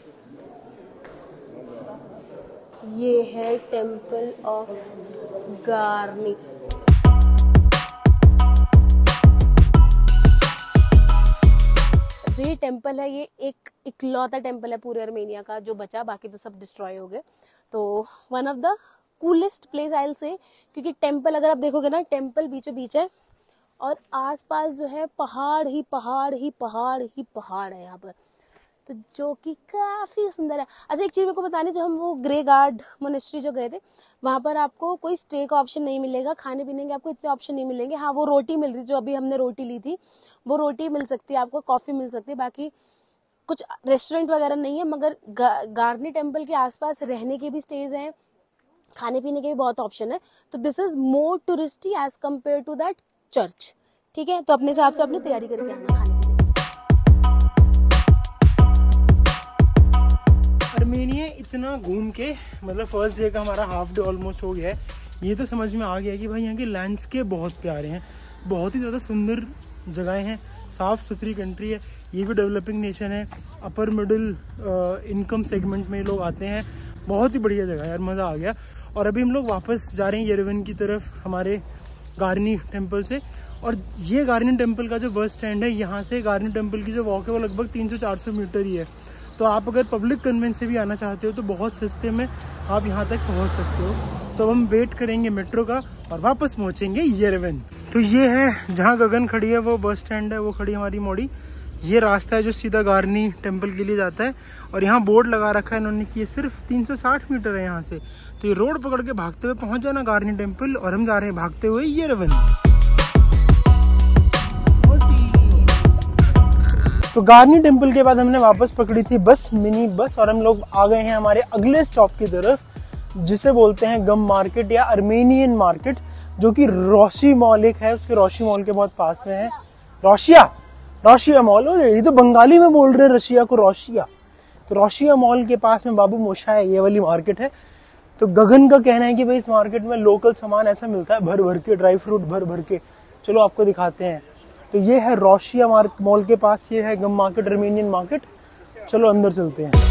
ये है टेम्पल ऑफ गार्नी। जो ये ये टेम्पल है, ये एक इकलौता टेम्पल है पूरे अर्मेनिया का जो बचा, बाकी तो सब डिस्ट्रॉय हो गए। तो one of the coolest place I will say, क्योंकि टेम्पल अगर आप देखोगे ना, टेम्पल बीचों बीच है और आसपास जो है पहाड़ ही पहाड़ ही पहाड़ ही पहाड़ है यहाँ पर, तो जो कि काफी सुंदर है। अच्छा एक चीज मेरे को बतानी, जब हम वो ग्रे गार्ड मोनेस्ट्री जो गए थे, वहां पर आपको कोई स्टे का ऑप्शन नहीं मिलेगा, खाने पीने के आपको इतने ऑप्शन नहीं मिलेंगे। हाँ वो रोटी मिल रही, जो अभी हमने रोटी ली थी वो रोटी मिल सकती है आपको, कॉफी मिल सकती है, बाकी कुछ रेस्टोरेंट वगैरह नहीं है। मगर गा, गार्डनी टेम्पल के आसपास रहने के भी स्टेज हैं, खाने पीने के भी बहुत ऑप्शन है। तो this is more touristy as compare to that church. ठीक है, तो अपने हिसाब से अपनी तैयारी करके आना खाने पीने। अर्मेनिया इतना घूम के, मतलब फर्स्ट डे का हमारा हाफ डे ऑलमोस्ट हो गया है। ये तो समझ में आ गया कि भाई यहाँ के लैंडस्केप बहुत प्यारे हैं, बहुत ही ज़्यादा सुंदर जगहें हैं, साफ़ सुथरी कंट्री है। ये भी डेवलपिंग नेशन है, अपर मिडिल इनकम सेगमेंट में लोग आते हैं। बहुत ही बढ़िया जगह है यार, मज़ा आ गया। और अभी हम लोग वापस जा रहे हैं येरेवन की तरफ हमारे गार्नी टेम्पल से। और ये गार्नी टेम्पल का जो बस स्टैंड है, यहाँ से गार्नी टेम्पल की जो वॉक है वो लगभग तीन सौ चार सौ मीटर ही है। तो आप अगर पब्लिक कन्वेंस से भी आना चाहते हो तो बहुत सस्ते में आप यहाँ तक पहुँच सकते हो। तो हम वेट करेंगे मेट्रो का और वापस पहुँचेंगे येरेवन। तो ये है जहाँ गगन खड़ी है, वो बस स्टैंड है, वो खड़ी हमारी मोड़ी। ये रास्ता है जो सीधा गार्नी टेम्पल के लिए जाता है। और यहाँ बोर्ड लगा रखा है इन्होंने कि ये सिर्फ तीन सौ साठ मीटर है यहाँ से। तो ये रोड पकड़ के भागते हुए पहुँच जाना गार्नी टेम्पल, और हम जा रहे हैं भागते हुए येरेवन। तो गार्नी टेम्पल के बाद हमने वापस पकड़ी थी बस, मिनी बस, और हम लोग आ गए हैं हमारे अगले स्टॉप की तरफ, जिसे बोलते हैं गम मार्केट या अर्मेनियन मार्केट, जो कि रोशी मॉल एक है, उसके रोशी मॉल के बहुत पास में है। रोशिया रोशिया मॉल, और ये तो बंगाली में बोल रहे हैं रशिया को रोशिया। तो रोशिया मॉल के पास में बाबू मोशा है, ये वाली मार्केट है। तो गगन का कहना है कि भाई इस मार्केट में लोकल सामान ऐसा मिलता है भर भर के, ड्राई फ्रूट भर भर के। चलो आपको दिखाते हैं। तो ये है रोशिया मॉल के पास, ये है गम मार्केट, अर्मेनियन मार्केट। चलो अंदर चलते हैं।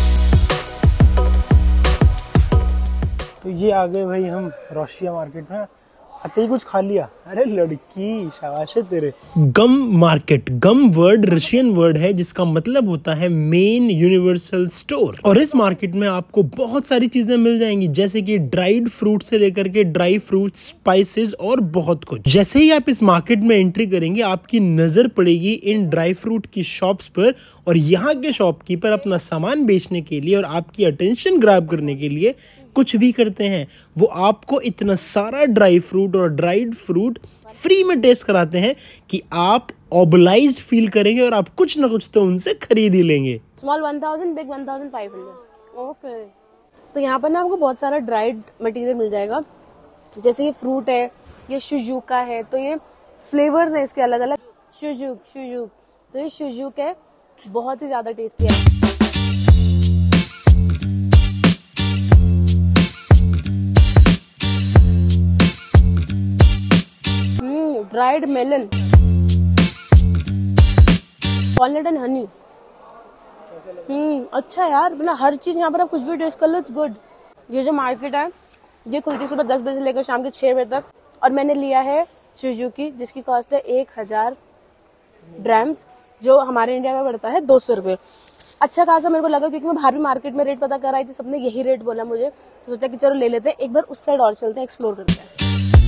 तो ये आ गए भाई हम रोशिया मार्केट में, आते ही कुछ खा लिया। अरे लड़की, शाबाश है तेरे। GUM market, GUM word Russian word है जिसका मतलब होता है मेन यूनिवर्सल स्टोर। और इस मार्केट में आपको बहुत सारी चीजें मिल जाएंगी, जैसे कि ड्राइड फ्रूट से लेकर के ड्राई फ्रूट, स्पाइसेस और बहुत कुछ। जैसे ही आप इस मार्केट में एंट्री करेंगे, आपकी नजर पड़ेगी इन ड्राई फ्रूट की शॉप्स पर, और यहाँ के शॉपकीपर अपना सामान बेचने के लिए और आपकी अटेंशन ग्रैब करने के लिए कुछ भी करते हैं। वो आपको इतना सारा ड्राई फ्रूट और ड्राइड फ्रूट फ्री में टेस्ट कराते हैं कि आप ऑबलाइज्ड फील करेंगे और आप कुछ ना कुछ तो उनसे खरीद ही लेंगे। Small one thousand, big one thousand five hundred. Okay, तो यहाँ पर ना आपको बहुत सारा ड्राइड मटेरियल मिल जाएगा, जैसे ये फ्रूट है, ये शुजुका है, तो ये फ्लेवर्स है इसके अलग अलग। शुजुक शुजुक तो ये शुजुक है, बहुत ही ज्यादा टेस्टी है। Dried melon, walnut and honey. Hmm अच्छा यार, मतलब हर चीज यहाँ पर आप कुछ भी टेस्ट कर लो, इट्स गुड। ये जो मार्केट है ये खुलती है सुबह दस बजे से लेकर शाम के छह बजे तक। और मैंने लिया है सुजुकी, जिसकी कॉस्ट है एक हजार ड्रैम्स, जो हमारे इंडिया में पड़ता है दो सौ रुपये। अच्छा खासा मेरे को लगा, क्योंकि मैं बाहर भी मार्केट में रेट पता कर आई थी, सबने यही रेट बोला मुझे, तो सोचा कि चलो ले लेते हैं, एक बार उस साइड और चलते हैं, एक्सप्लोर करते हैं।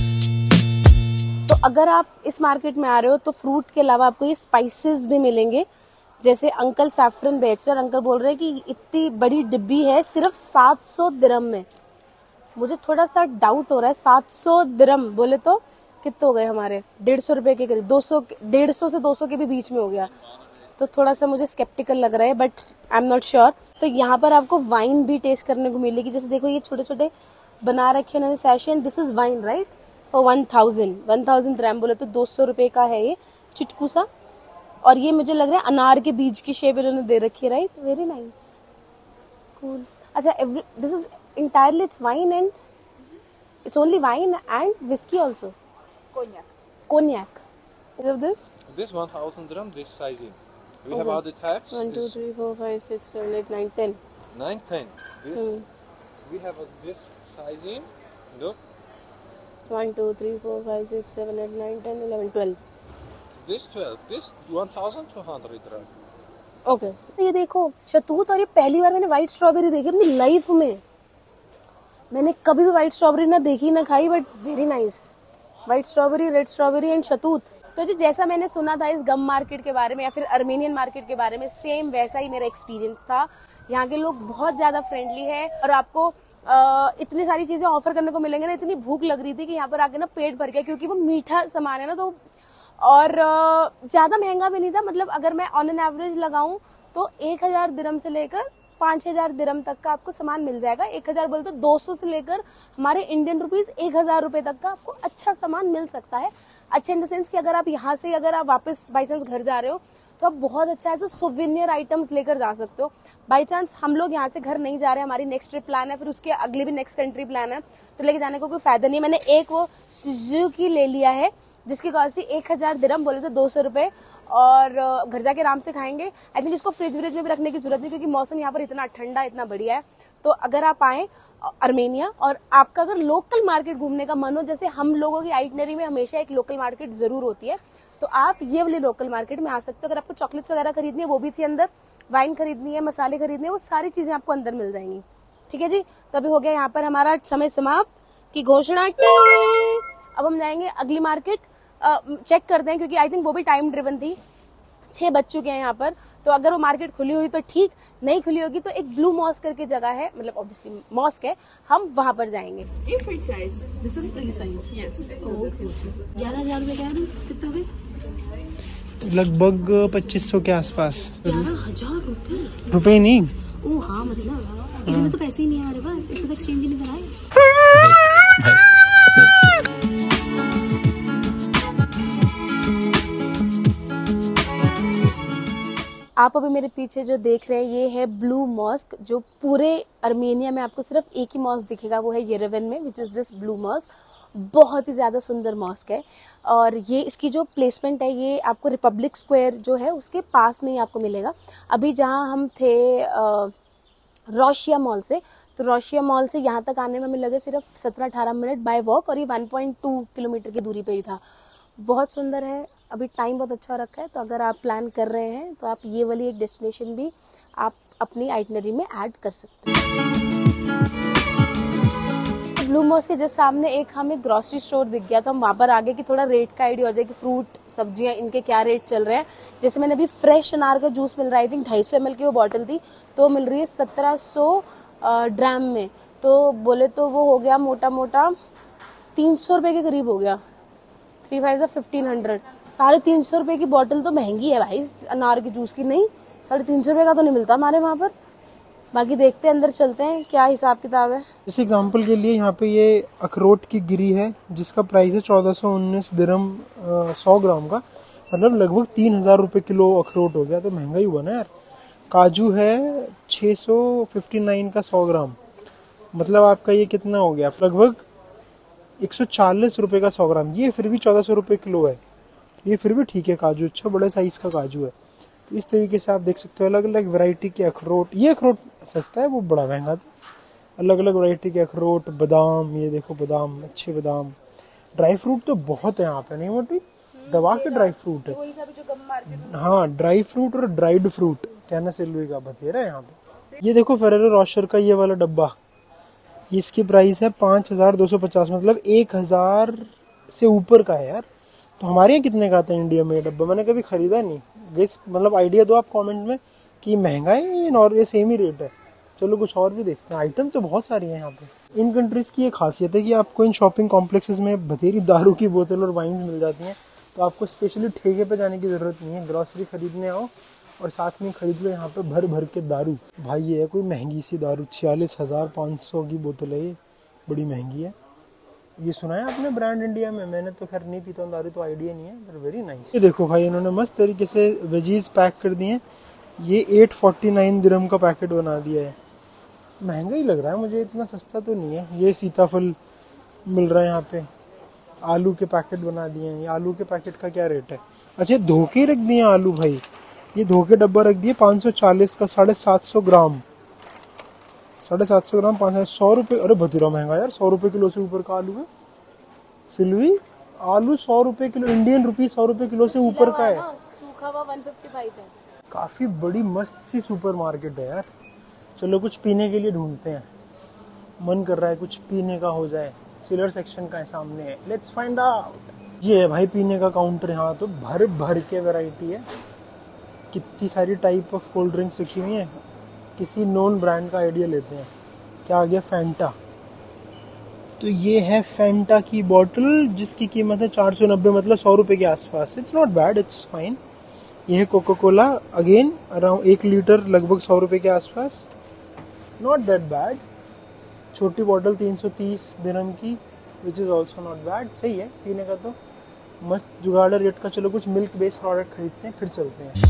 तो अगर आप इस मार्केट में आ रहे हो तो फ्रूट के अलावा आपको ये स्पाइसेस भी मिलेंगे। जैसे अंकल सैफरन बेच रहे हैं, अंकल बोल रहे हैं कि इतनी बड़ी डिब्बी है सिर्फ सात सौ दिरहम में। मुझे थोड़ा सा डाउट हो रहा है, सात सौ दिरहम बोले तो कितने हो गए हमारे, डेढ़ सौ रुपए के करीब, दो सौ डेढ़ सौ से दो सौ के भी बीच में हो गया। तो थोड़ा सा मुझे स्केप्टिकल लग रहा है, but I am not sure. तो यहाँ पर आपको वाइन भी टेस्ट करने को मिलेगी। जैसे देखो ये छोटे छोटे बना रखे हैं sachet, this is wine right, और one thousand one thousand gram बोले तो दो सौ रुपए का है ये चिटकू सा। और ये मुझे लग रहा है अनार के बीज की शेप इन्होंने दे रखी है, राइट, वेरी नाइस, कूल। अच्छा, this is entirely it's wine and it's only wine and whiskey also. Cognac. Cognac. Is of this? This one thousand dirham, this sizing. We Okay. have all the types. One, two, This three, four, five, six, seven, eight, nine, ten. nine, ten. This Hmm. we have a, this sizing. Look, One, two, three, four, five, six, seven, eight, nine, ten, eleven, twelve. this twelve. This one thousand two hundred dirham. Okay okay. ये देखो शतूत, और ये पहली बार मैंने white strawberry देखी अपनी life में। मैंने कभी भी व्हाइट स्ट्रॉबेरी ना देखी ना खाई, but very nice. White strawberry, red strawberry and शतूत। तो जी जैसा मैंने सुना था इस गम मार्केट के बारे में या फिर अर्मेनियन मार्केट के बारे में, सेम वैसा ही मेरा एक्सपीरियंस था। यहाँ के लोग बहुत ज्यादा फ्रेंडली है और आपको आ, इतनी सारी चीजें ऑफर करने को मिलेंगे ना। इतनी भूख लग रही थी कि यहाँ पर आके ना पेट भर गया, क्योंकि वो मीठा सामान है ना। तो और ज्यादा महंगा भी नहीं था, मतलब अगर मैं ऑन एन एवरेज लगाऊं तो एक हजार दिरहम से लेकर पांच हजार दिरहम तक का आपको सामान मिल जाएगा। एक हजार बोले तो दो सौ से लेकर हमारे इंडियन रुपीज एक हजार रुपए तक का आपको अच्छा सामान मिल सकता है। अच्छा इन द सेंस कि अगर आप यहाँ से अगर आप वापस बाई चांस घर जा रहे हो तो आप बहुत अच्छा ऐसे सोवेनियर आइटम्स लेकर जा सकते हो। बाई चांस हम लोग यहाँ से घर नहीं जा रहे, हमारी नेक्स्ट ट्रिप प्लान है, फिर उसके अगले भी नेक्स्ट कंट्री प्लान है, तो लेके जाने को कोई फायदा नहीं है। मैंने एक वो सुजुकी ले लिया है जिसकी कॉस्ट थी एक हजार दिरहम, बोले तो दो सौ रुपए, और घर जाके आराम से खाएंगे। आई थिंक इसको फ्रिज व्रिज में भी रखने की जरूरत नहीं, क्योंकि मौसम यहाँ पर इतना ठंडा इतना बढ़िया है। तो अगर आप आए अर्मेनिया और आपका अगर लोकल मार्केट घूमने का मन हो, जैसे हम लोगों की आइटनरी में हमेशा एक लोकल मार्केट जरूर होती है, तो आप ये वाली लोकल मार्केट में आ सकते हो। अगर आपको चॉकलेट्स वगैरह खरीदनी है वो भी थी अंदर, वाइन खरीदनी है, मसाले खरीदने हैं, वो सारी चीजें आपको अंदर मिल जाएंगी। ठीक है जी, तो अभी हो गया यहाँ पर हमारा समय समाप्त की घोषणा। अब हम जाएंगे अगली मार्केट, चेक करते हैं, क्योंकि आई थिंक वो भी टाइम ड्रिवन थी। छह बज चुके हैं यहाँ पर, तो अगर वो मार्केट खुली हुई तो ठीक, नहीं खुली होगी तो एक ब्लू मॉस्क करके जगह है, मतलब ऑब्वियसली मॉस्क है, हम वहां पर जाएंगे। ये free size, this is free size, yes. ग्यारह हजार रुपए कह रहे हैं, कितने हो गए? लगभग पच्चीस सौ के आसपास। ग्यारह हजार रुपए रुपए नहीं, ओ हाँ, मतलब इतने तो पैसे ही नहीं है हमारे पास, इसको तो एक्सचेंज ही नहीं कराए। आप अभी मेरे पीछे जो देख रहे हैं ये है ब्लू मॉस्क, जो पूरे अर्मेनिया में आपको सिर्फ एक ही मॉस्क दिखेगा, वो है येरेवन में, which is this blue mosque. बहुत ही ज्यादा सुंदर मॉस्क है, और ये इसकी जो प्लेसमेंट है ये आपको रिपब्लिक स्क्वायर जो है उसके पास में ही आपको मिलेगा। अभी जहां हम थे रोशिया मॉल से, तो रोशिया मॉल से यहाँ तक आने में हमें लगे सिर्फ सत्रह अठारह मिनट बाय वॉक, और ये वन पॉइंट टू किलोमीटर की दूरी पे ही था। बहुत सुंदर है, अभी टाइम बहुत अच्छा रखा है, तो अगर आप प्लान कर रहे हैं तो आप ये वाली एक डेस्टिनेशन भी आप अपनी आइटनरी में ऐड कर सकते हैं। ब्लू मॉस्क के जस्ट सामने एक हमें ग्रोसरी स्टोर दिख गया, तो हम वहाँ पर आगे की थोड़ा रेट का आइडिया हो जाए कि फ्रूट सब्जियां इनके क्या रेट चल रहे हैं। जैसे मैंने अभी फ्रेश अनार का जूस मिल रहा है, आई थिंक ढाई सौ एम एल की वो बॉटल थी, तो मिल रही है सत्रह सौ ड्राम में, तो बोले तो वो हो गया मोटा मोटा तीन सौ रुपये के करीब हो गया। थ्री फाइव फिफ्टीन हंड्रेड, साढ़े तीन सौ रुपये की बॉटल तो महंगी है भाई अनार के जूस की। नहीं, साढ़े तीन सौ रुपये का तो नहीं मिलता हमारे वहाँ पर। बाकी देखते हैं, अंदर चलते हैं क्या हिसाब किताब है। इस एग्जांपल के लिए यहाँ पे ये अखरोट की गिरी है जिसका प्राइस है चौदह सौ उन्नीस दिरहम सौ ग्राम का, मतलब लगभग तीन हजार रुपये किलो अखरोट हो गया, तो महंगा ही हुआ ना यार। काजू है छः सौ फिफ्टी नाइन का सौ ग्राम, मतलब आपका ये कितना हो गया, लगभग एक सौ चालीस रुपये का सौ ग्राम। ये फिर भी चौदह सौ रुपये किलो है, ये फिर भी ठीक है। काजू अच्छा बड़े साइज का काजू है। तो इस तरीके से आप देख सकते हो अलग अलग वैरायटी के अखरोट। ये अखरोट सस्ता है, वो बड़ा महंगा था। अलग अलग वैरायटी के अखरोट, बादाम, ये देखो बादाम, अच्छे बादाम। ड्राई फ्रूट तो बहुत है यहाँ पे, नहीं मोटी, दवा के ड्राई फ्रूट है। हाँ, ड्राई फ्रूट और ड्राइड फ्रूट कहना सिल्वी का बतेरा है यहाँ पे। ये देखो फेरेरो रोशर का ये वाला डब्बा, इसकी प्राइस है पाँच हजार दो सौ पचास, मतलब एक हजार से ऊपर का है यार। तो हमारे यहाँ कितने का आता है इंडिया में ये डब्बा? मैंने कभी खरीदा नहीं। गेस मतलब आइडिया दो आप कमेंट में कि महंगा है या नॉर्मल सेम ही रेट है। चलो कुछ और भी देखते हैं। आइटम तो बहुत सारी हैं यहाँ पे। इन कंट्रीज की ये खासियत है कि आपको इन शॉपिंग कॉम्प्लेक्सेस में बथेरी दारू की बोतल और वाइन्स मिल जाती हैं, तो आपको स्पेशली ठेके पे जाने की जरूरत नहीं है। ग्रॉसरी खरीदने आओ और साथ में खरीद लो यहाँ पे भर भर के दारू। भाई ये है कोई महंगी सी दारू, छियालीस हजार पाँच सौ की बोतल है ये, बड़ी महंगी है। ये सुना है आपने ब्रांड इंडिया में? मैंने तो खैर नहीं पीता हूँ दारू, तो आइडिया नहीं है, पर वेरी नाइस। ये देखो भाई इन्होंने मस्त तरीके से वेजीज पैक कर दिए हैं। ये एट फोर्टी नाइन दिरहम का पैकेट बना दिया है। महंगा ही लग रहा है मुझे, इतना सस्ता तो नहीं है। ये सीताफल मिल रहा है यहाँ पे। आलू के पैकेट बना दिए हैं। ये आलू के पैकेट का क्या रेट है? अच्छा धोके रख दिए आलू भाई, ये धोके डब्बा रख दिए पाँच सौ चालीस का, साढ़े सात सौ ग्राम, साढ़े सात सौ ग्राम पाँच सौ रुपये। अरे भतीरा महंगा यार, सौ रुपये किलो से ऊपर का आलू है। सिल्वी आलू सौ रुपये किलो, इंडियन रुपी सौ रुपये किलो से ऊपर का है। सूखा हुआ वन फिफ्टी फाइव है। काफ़ी बड़ी मस्त सी सुपर मार्केट है यार। चलो कुछ पीने के लिए ढूंढते हैं, मन कर रहा है कुछ पीने का हो जाए। चिलर सेक्शन का है सामने है, लेट्स फाइंड आउट। ये है भाई पीने का काउंटर, यहाँ तो भर भर के वैरायटी है। कितनी सारी टाइप ऑफ कोल्ड ड्रिंक्स रखी हुई हैं। किसी नॉन ब्रांड का आइडिया लेते हैं। क्या आ गया, फैंटा। तो ये है फैंटा की बॉटल जिसकी कीमत है चार सौ नब्बे, मतलब सौ रुपये के आसपास। It's not bad, it's fine. ये है कोका कोला, अगेन अराउंड एक लीटर, लगभग सौ रुपये के आसपास। Not that bad. छोटी बॉटल तीन सौ तीस दिरहम की, which is also not bad. सही है पीने का तो, मस्त जुगाड़ रेट का। चलो कुछ मिल्क बेस्ड प्रोडक्ट खरीदते हैं, फिर चलते हैं।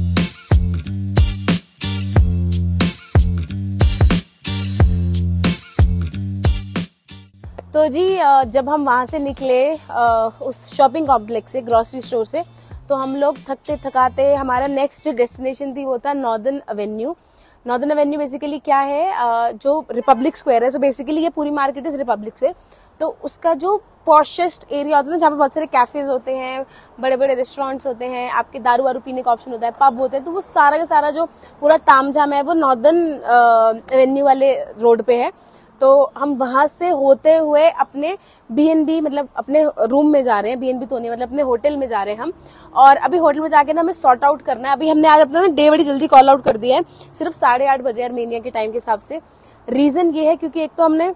तो जी जब हम वहाँ से निकले उस शॉपिंग कॉम्प्लेक्स से, ग्रॉसरी स्टोर से, तो हम लोग थकते थकाते हमारा नेक्स्ट जो डेस्टिनेशन थी वो था Northern Avenue. Northern Avenue basically क्या है, जो रिपब्लिक स्क्वायर है। सो बेसिकली ये पूरी मार्केट इज रिपब्लिक स्क्वायर। तो उसका जो पॉशेस्ट एरिया होता है ना, जहाँ पे बहुत सारे कैफेज होते हैं, बड़े बड़े रेस्टोरेंट्स होते हैं, आपके दारू वारू पीने का ऑप्शन होता है, पब होते हैं, तो वो सारा का सारा जो पूरा तामझाम है वो नॉर्दर्न एवेन्यू वाले रोड पे है। तो हम वहां से होते हुए अपने बी एन बी, मतलब अपने रूम में जा रहे हैं। बी एन बी तो नहीं, मतलब अपने होटल में जा रहे हैं हम। और अभी होटल में जाके ना हमें सॉर्ट आउट करना है। अभी हमने आज अपना डे बड़ी जल्दी कॉल आउट कर दिया है, सिर्फ साढ़े आठ बजे आर्मेनिया के टाइम के हिसाब से। रीजन ये है क्योंकि एक तो हमने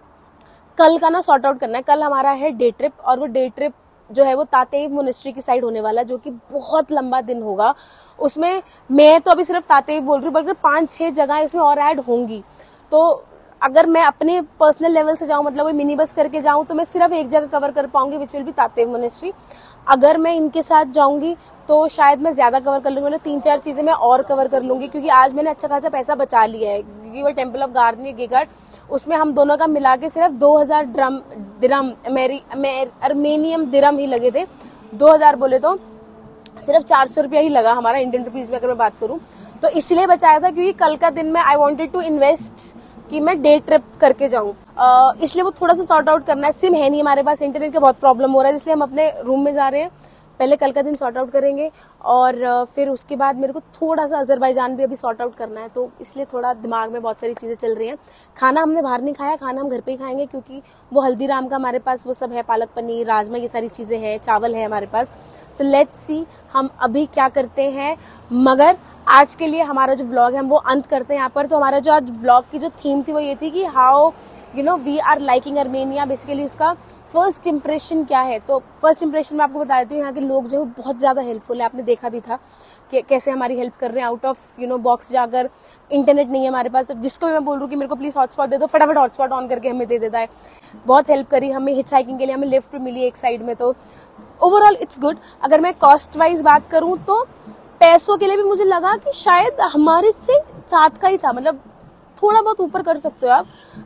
कल का ना सॉर्ट आउट करना है। कल हमारा है डे ट्रिप, और वो डे ट्रिप जो है वो तातेव मोनेस्ट्री की साइड होने वाला है, जो कि बहुत लंबा दिन होगा। उसमें मैं तो अभी सिर्फ तातेव बोल रही हूँ, बल्कि पांच छह जगह उसमें और ऐड होंगी। तो अगर मैं अपने पर्सनल लेवल से जाऊं, मतलब वो मिनी बस करके जाऊं, तो मैं सिर्फ एक जगह कवर कर पाऊंगी, which will be Tatev monastery. अगर मैं इनके साथ जाऊंगी तो शायद मैं ज्यादा कवर कर लूंगी, मतलब तीन चार चीजें मैं और कवर कर लूंगी, क्योंकि आज मैंने अच्छा खासा पैसा बचा लिया है। क्योंकि वो टेम्पल ऑफ गार्नियर गेगार्ड, उसमें हम दोनों का मिला के सिर्फ दो हजार ड्रम दिरम अर्मेनियम दिरम ही लगे थे। दो हजार बोले तो सिर्फ चार सौ रुपया ही लगा हमारा इंडियन रुपीज में, अगर मैं बात करूं तो। इसलिए बचाया था क्योंकि कल का दिन में आई वॉन्टेड टू इन्वेस्ट कि मैं डे ट्रिप करके जाऊं, इसलिए वो थोड़ा सा सॉर्ट आउट करना है। सिम है नहीं हमारे पास, इंटरनेट का बहुत प्रॉब्लम हो रहा है, इसलिए हम अपने रूम में जा रहे हैं। पहले कल का दिन सॉर्ट आउट करेंगे, और फिर उसके बाद मेरे को थोड़ा सा अजरबैजान भी अभी सॉर्ट आउट करना है, तो इसलिए थोड़ा दिमाग में बहुत सारी चीजें चल रही हैं। खाना हमने बाहर नहीं खाया, खाना हम घर पे ही खाएंगे, क्योंकि वो हल्दीराम का हमारे पास वो सब है, पालक पनीर, राजमा, ये सारी चीजें हैं, चावल है हमारे पास। सो लेट्स सी हम अभी क्या करते हैं। मगर आज के लिए हमारा जो व्लॉग है हम वो अंत करते हैं यहाँ पर। तो हमारा जो आज व्लॉग की जो थीम थी वो ये थी कि how you know we are liking Armenia. Basically उसका फर्स्ट इंप्रेशन क्या है। तो फर्स्ट इंप्रेशन में आपको बता देती हूँ, यहाँ के लोग जो है बहुत ज्यादा हेल्पफुल है। आपने देखा भी था कि कैसे हमारी हेल्प कर रहे हैं। Out of you know box जाकर, इंटरनेट नहीं है हमारे पास, तो जिसको भी मैं बोल रही हूँ कि मेरे को प्लीज हॉटस्पॉट दे दो, फटाफट हॉटस्पॉट ऑन करके हमें दे देता है। बहुत हेल्प करी हमें हिच हाइकिंग के लिए, हमें लिफ्ट मिली एक साइड में। तो ओवरऑल इट्स गुड। अगर मैं कॉस्ट वाइज बात करूँ तो पैसों के लिए भी मुझे लगा कि शायद हमारे से साथ का ही था, मतलब थोड़ा बहुत ऊपर कर सकते हो आप,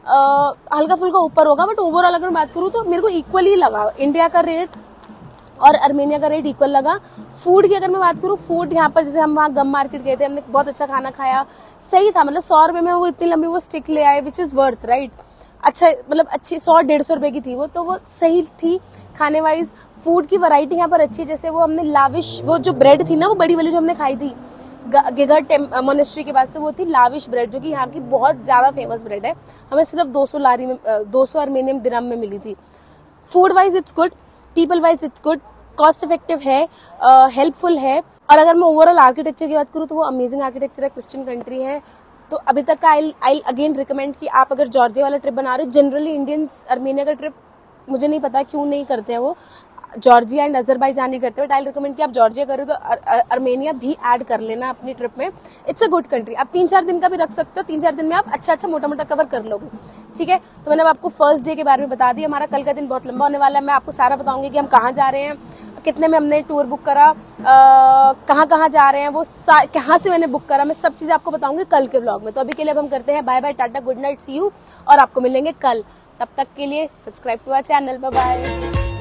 आ, हल्का फुल्का ऊपर होगा, बट ओवरऑल अगर बात करूँ तो मेरे को इक्वल ही लगा। इंडिया का रेट और आर्मेनिया का रेट इक्वल लगा। फूड की अगर मैं बात करूँ, फूड यहाँ पर जैसे हम वहाँ गम मार्केट गए थे, हमने बहुत अच्छा खाना खाया, सही था। मतलब सौ रुपए में वो इतनी लंबी वो स्टिक ले आए, विच इज वर्थ राइट। अच्छा, मतलब अच्छी सौ डेढ़ सौ रुपए की थी वो, तो वो सही थी खाने वाइज। फूड की वैरायटी यहाँ पर अच्छी है। जैसे वो हमने लाविश, वो जो ब्रेड थी ना, वो बड़ी वाली जो हमने खाई थी गेगार्ड मोनेस्ट्री के पास, तो वो थी लाविश ब्रेड, जो कि यहाँ की बहुत ज्यादा फेमस ब्रेड है। हमें सिर्फ दो सौ लारी में, दो सौ आर्मेनियम दिरहम में मिली थी। Food wise it's good, people wise it's good, cost effective है, हेल्पफुल uh, है। और अगर मैं ओवरऑल आर्किटेक्चर की बात करूँ तो वो अमेजिंग आर्किटेक्चर है, क्रिश्चियन कंट्री है। तो अभी तक का आई आई अगेन रिकमेंड कि आप अगर जॉर्जिया वाला ट्रिप बना रहे हो, जनरली इंडियंस आर्मेनिया का ट्रिप मुझे नहीं पता क्यों नहीं करते हैं, वो जॉर्जिया एंड अजरबैजान नहीं करते, बट आई रिकमेंड कि आप जॉर्जिया करो तो आर्मेनिया भी ऐड कर लेना अपनी ट्रिप में। It's a good country. आप तीन चार दिन का भी रख सकते हो, तीन चार दिन में आप अच्छा अच्छा मोटा मोटा कवर कर लोगे, ठीक है। तो मैंने आपको फर्स्ट डे के बारे में बता दिया। हमारा कल का दिन बहुत लंबा होने वाला है। मैं आपको सारा बताऊंगी कि हम कहाँ जा रहे हैं, कितने में हमने टूर बुक करा, कहाँ कहाँ जा रहे हैं, वो कहाँ से मैंने बुक करा, मैं सब चीजें आपको बताऊंगी कल के व्लॉग में। तो अभी के लिए अब हम करते हैं bye bye, tata, good night, see you, और आपको मिलेंगे कल। तब तक के लिए subscribe to our channel, bye bye.